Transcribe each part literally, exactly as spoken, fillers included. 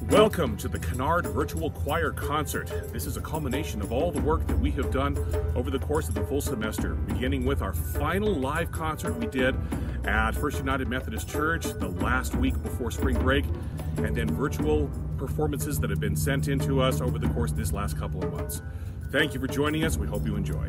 Welcome to the Kinard Virtual Choir Concert. This is a culmination of all the work that we have done over the course of the full semester, beginning with our final live concert we did at First United Methodist Church the last week before spring break, and then virtual performances that have been sent in to us over the course of this last couple of months. Thank you for joining us. We hope you enjoy.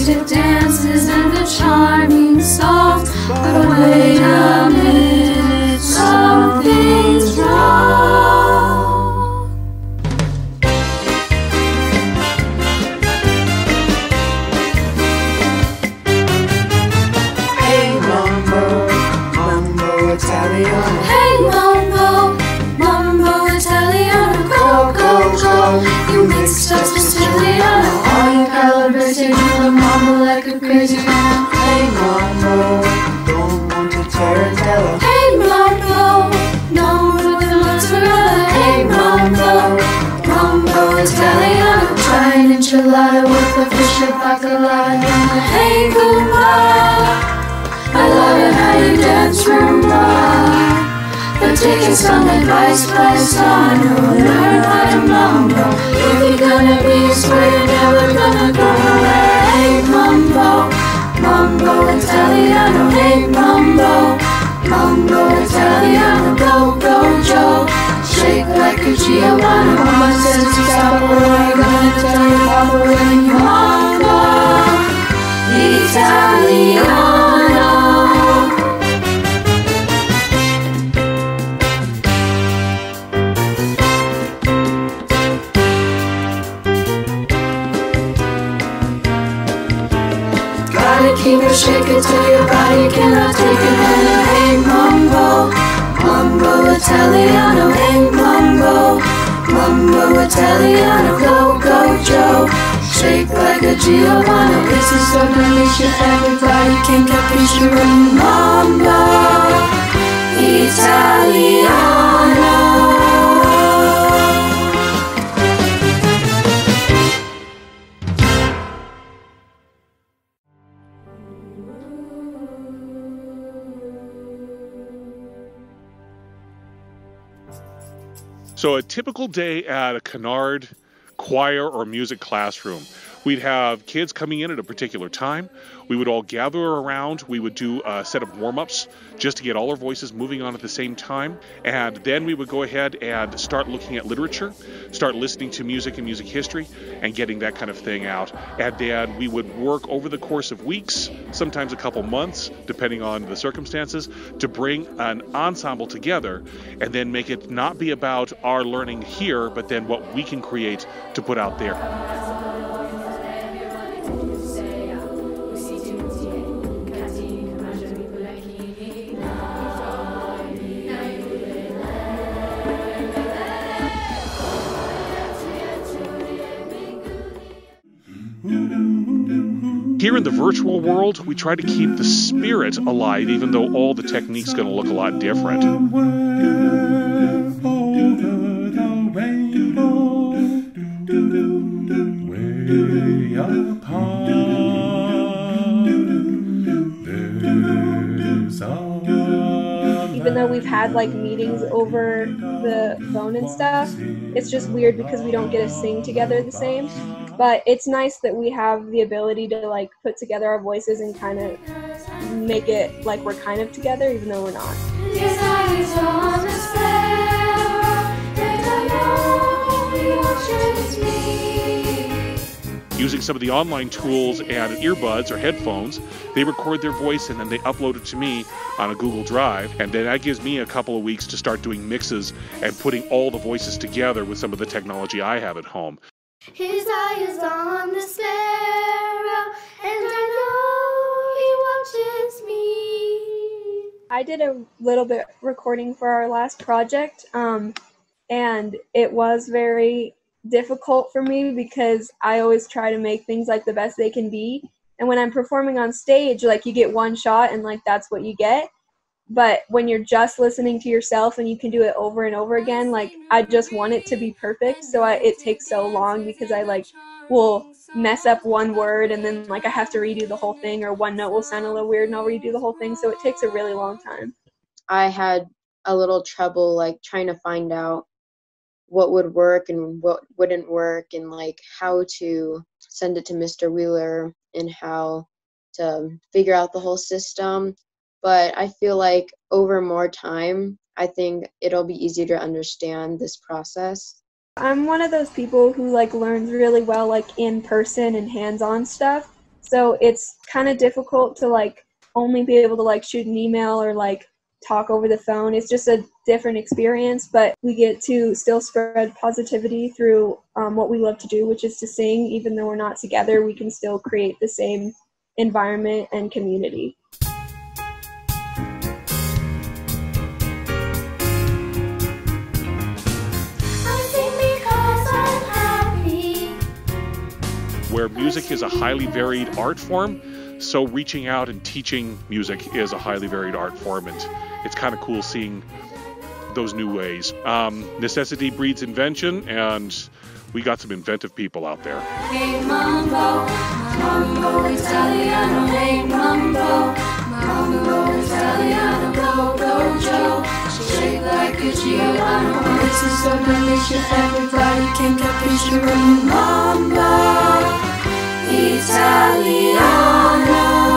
music dances and the charming songs, but wait a minute, something's wrong. Hey Mambo, Mambo Italiano. Hey Mambo, Mambo Italiano, go, go, go. You mixed up Siciliano, all you calibrated, you the mambo like a crazy man. Hey Mambo, don't want to tarantella. Hey Mambo, no with the mozzarella. Hey Mambo, Mambo Italiano, try an enchilada with a fish or bacalao. Hey Gohl, I love it how you dance rumba. But taking some advice by someone who learned how to mambo. If you're gonna be a square, you're never gonna go nowhere. Hey Mambo, Mambo Italiano. Hey Mambo, Mambo Italiano. Go, go, Joe, shake like a Giovanni. Mama says to stop, or I'm gonna tell you Papa when you mambo Italiano. Keep it, shake it till your body cannot take it. Hey Mambo, Mambo Italiano. Hey Mambo, Mambo Italiano. Go, go, Joe, shake like a Giovanni. This is so delicious, everybody can capisce. Mambo Italiano. So a typical day at a Kinard choir or music classroom, we'd have kids coming in at a particular time. We would all gather around. We would do a set of warm-ups just to get all our voices moving on at the same time. And then we would go ahead and start looking at literature, start listening to music and music history, and getting that kind of thing out. And then we would work over the course of weeks, sometimes a couple months, depending on the circumstances, to bring an ensemble together and then make it not be about our learning here, but then what we can create to put out there. Here in the virtual world, we try to keep the spirit alive, even though all the technique's going to look a lot different. Even though we've had like meetings over the phone and stuff, it's just weird because we don't get to sing together the same. But it's nice that we have the ability to like put together our voices and kind of make it like we're kind of together even though we're not. Using some of the online tools and earbuds or headphones, they record their voice and then they upload it to me on a Google Drive, and then that gives me a couple of weeks to start doing mixes and putting all the voices together with some of the technology I have at home. His eye is on the sparrow, and I know he watches me. I did a little bit recording for our last project, um, and it was very difficult for me because I always try to make things like the best they can be. And when I'm performing on stage, like you get one shot and like that's what you get. But when you're just listening to yourself and you can do it over and over again, like I just want it to be perfect. So I, it takes so long because I like will mess up one word and then like I have to redo the whole thing, or one note will sound a little weird and I'll redo the whole thing. So it takes a really long time. I had a little trouble like trying to find out what would work and what wouldn't work, and like how to send it to Mister Wheeler and how to figure out the whole system. But I feel like over more time, I think it'll be easier to understand this process. I'm one of those people who like learns really well like in person and hands-on stuff. So it's kind of difficult to like only be able to like shoot an email or like talk over the phone. It's just a different experience, but we get to still spread positivity through um, what we love to do, which is to sing. Even though we're not together, we can still create the same environment and community. Where music is a highly varied art form, so reaching out and teaching music is a highly varied art form, and it's kind of cool seeing those new ways. Um, necessity breeds invention, and we got some inventive people out there. Hey Mambo, Mambo Italiano, hey Mambo, Mambo Italiano, go, go Joe, shake like a Giordano. This is so delicious, everybody can capisce your Mambo Italiano.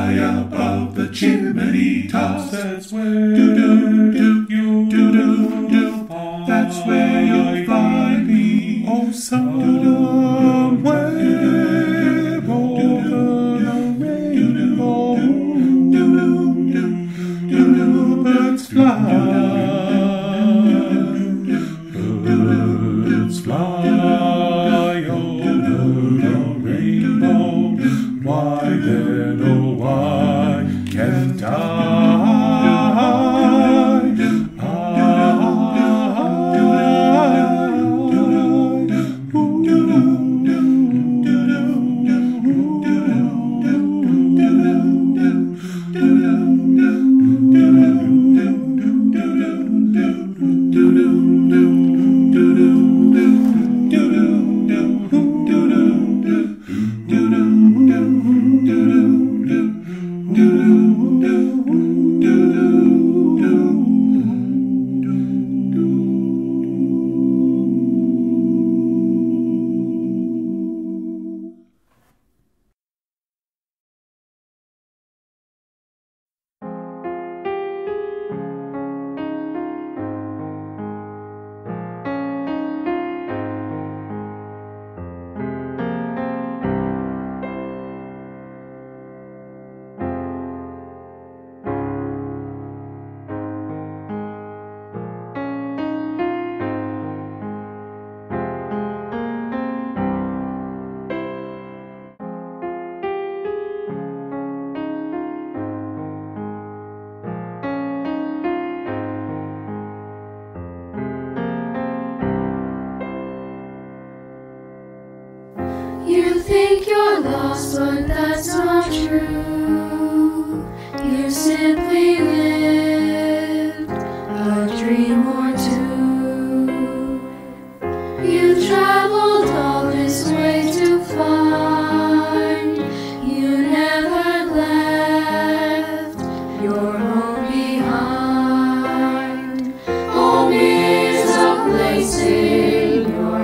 high above the chimney tops. That's where do-do-do, you do-do-do. That's where you'll find me. Oh, somewhere over the rainbow, birds fly, birds fly over the rainbow. Why then, oh why can't I? You think you're lost, but that's not true. You simply lived a dream or two. You traveled all this way to find. You never left your home behind. Home is a place in your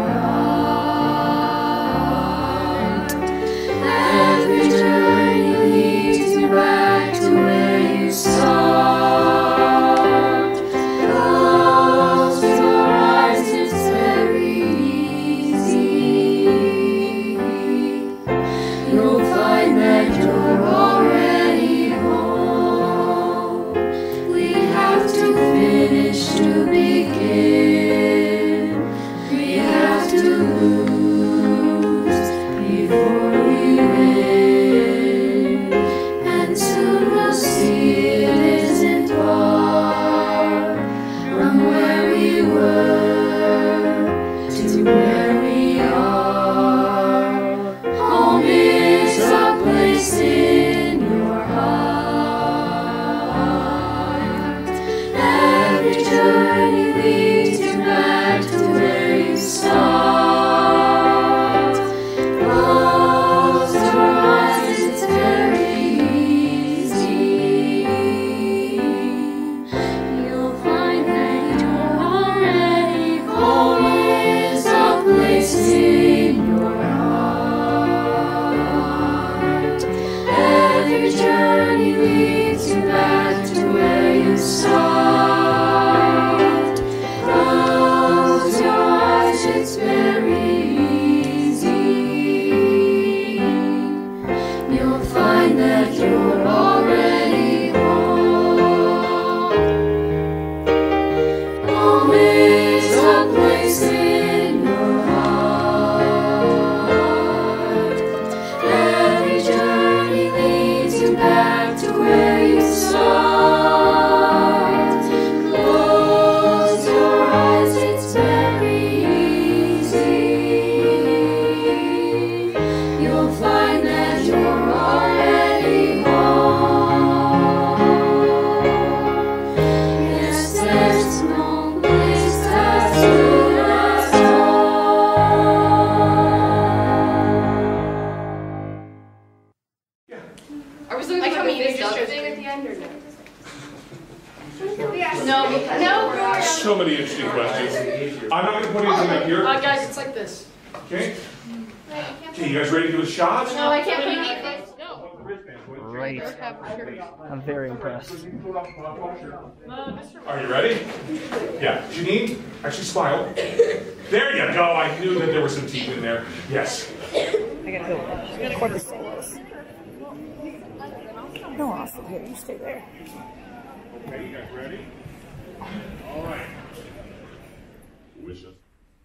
heart. Every journey leads you back to where you start. Close your eyes, it's very easy. You'll find that you're already home. We have to finish to begin. We have to lose before we win. And soon we'll see it isn't far from where we were to where we are. Home is a place in your heart. Every journey leads you back to where you start. Close your eyes, it's very easy. You'll find that you're already home. Is a place in your heart. Every journey leads you back to where you start. Close your eyes, it's very easy. You'll find that you're already home. Home is a place in your heart. Every journey leads you back to where you start. Close your eyes, it's very easy. You'll find that you're already home. Yes, there's no place as good as home. Are we still like how many just jump thing at the end or no? No, no. So many interesting questions. I'm not going to put anything up here. Uh, guys, it's like this. Okay. Okay, you guys ready to do a shot? No, I can't put it. No. great. I'm very impressed. Are you ready? Yeah. Janine, actually smile. There you go. I knew that there were some teeth in there. Yes. I gotta go record the solos. No, Austin, here, you stay there. Okay, you guys ready? All right. Wish us.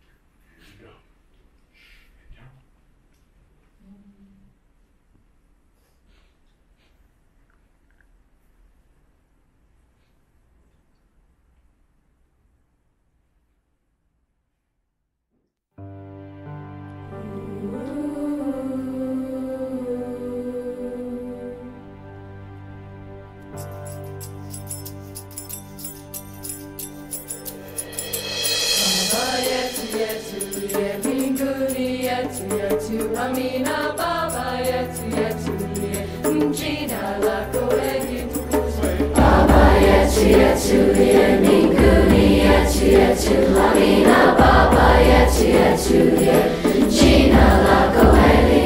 Amina Baba Yetu Yetu Gina Lako Yetu Baba Yetu Yetu Minguni Yetu Yetu Amina Baba Yetu Yetu Gina Lako